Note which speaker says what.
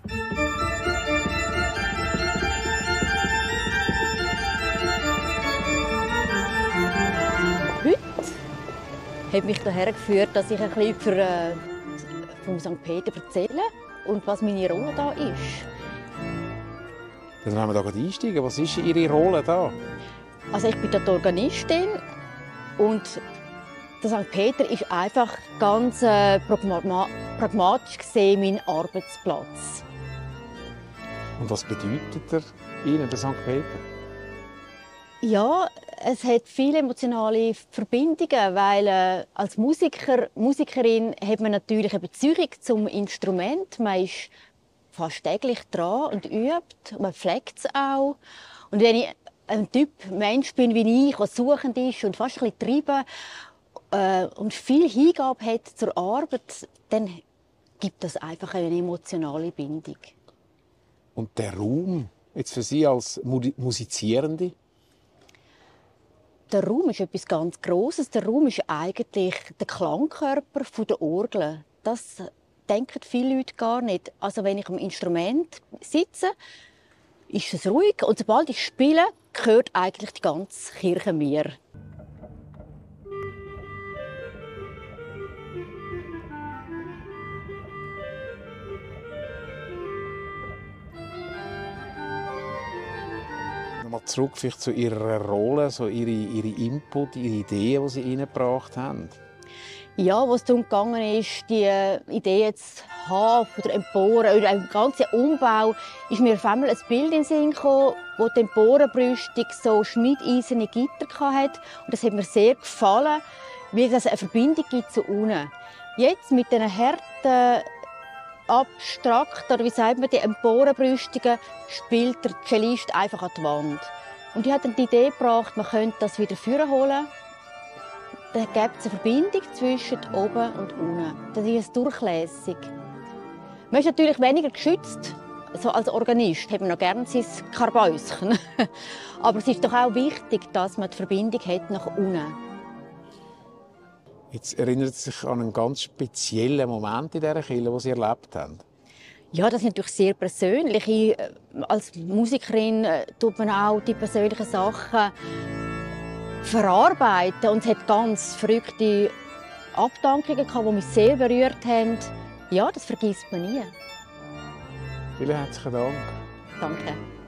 Speaker 1: Heute hat mich daher geführt, dass ich ein bisschen vom St. Peter erzähle und was meine Rolle da ist.
Speaker 2: Dann wollen wir da einsteigen. Was ist Ihre Rolle da?
Speaker 1: Also ich bin die Organistin und der St. Peter ist einfach ganz pragmatisch gesehen mein Arbeitsplatz.
Speaker 2: Und was bedeutet Ihnen der St. Peter?
Speaker 1: Ja, es hat viele emotionale Verbindungen, weil als Musikerin hat man natürlich eine Beziehung zum Instrument. Man ist fast täglich dran und übt. Man pflegt es auch. Und wenn ich ein Typ Mensch bin wie ich, der suchend ist und fast ein bisschen treiben und viel Hingabe hat zur Arbeit, dann gibt das einfach eine emotionale Bindung.
Speaker 2: Und der Raum, jetzt für Sie als Musizierende?
Speaker 1: Der Raum ist etwas ganz Grosses. Der Raum ist eigentlich der Klangkörper der Orgel. Das denken viele Leute gar nicht. Also wenn ich am Instrument sitze, ist es ruhig. Und sobald ich spiele, gehört eigentlich die ganze Kirche mir.
Speaker 2: Nochmal zurück vielleicht zu Ihrer Rolle, so Ihre Input, Ihre Ideen, die Sie reingebracht haben.
Speaker 1: Ja, was darum gegangen ist, die Idee zu haben von der Empore oder ein ganzer Umbau, ist mir auf einmal ein Bild in den Sinn gekommen, wo die Emporenbrüstung so schmiedeiserne Gitter hatte. Und das hat mir sehr gefallen, wie das eine Verbindung gibt zu unten. Jetzt mit diesen harten, abstrakt, oder wie sagt man, die Emporenbrüstungen, spielt der Cellist einfach an die Wand. Und ich habe dann die Idee gebracht, man könnte das wieder vorholen. Dann gibt es eine Verbindung zwischen oben und unten. Das ist durchlässig. Man ist natürlich weniger geschützt. So als Organist hat man noch gerne sein Karbäuschen. Aber es ist doch auch wichtig, dass man die Verbindung hat nach unten.
Speaker 2: Jetzt erinnert Sie sich an einen ganz speziellen Moment in dieser Kirche, den Sie erlebt haben.
Speaker 1: Ja, das ist natürlich sehr persönlich. Als Musikerin tut man auch die persönlichen Sachen verarbeiten. Und es hat ganz verrückte Abdankungen gehabt, die mich sehr berührt haben. Ja, das vergisst man nie.
Speaker 2: Vielen herzlichen Dank.
Speaker 1: Danke.